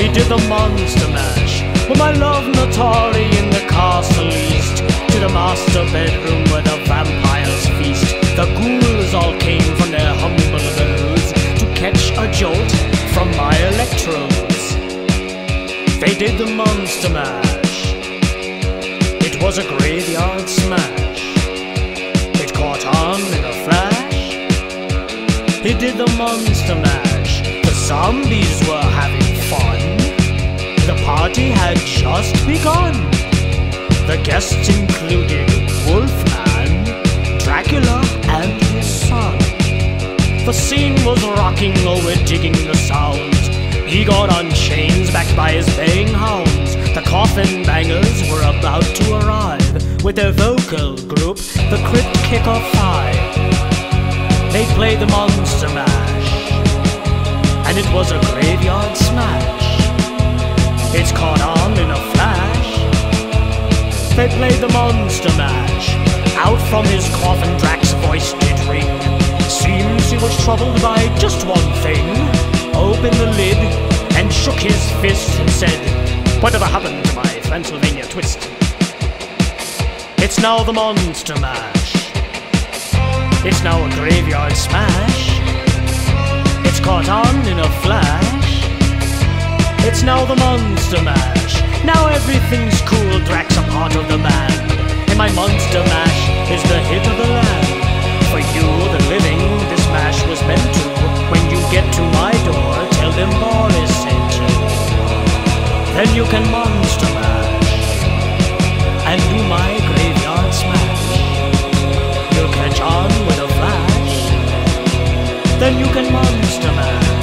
did the monster mash. With my love Natari in the castle east, to the master bedroom where the vampires feast. The ghouls all came from their humble abodes to catch a jolt from my electrodes. They did the monster mash. It was a graveyard smash. It caught on in a flash. He did the monster mash. The zombies were having fun. The party had just begun. The guests included Wolfman, Dracula, and his son. The scene was rocking, oh we're digging the sounds. He got on chains backed by his baying hounds. The coffin bangers were about to arrive with their vocal group, the Crypt Kicker 5. They played the monster mash, and it was a graveyard smash. It's caught on in a flash. They played the monster mash. Out from his coffin Drax's voice did ring. Seems he was troubled by just one thing. Opened the lid and shook his fist and said, "Whatever happened to my Transylvania twist?" It's now the monster mash. It's now a graveyard smash. It's caught on in a flash. It's now the monster mash. Now everything's cool, Drax a part of the band. And my monster mash is the hit of the land. For you, the living, this mash was meant to. When you get to my door, tell them Boris sent you. Then you can monster mash and do my graveyard smash. You'll catch on with a flash. Then you can monster mash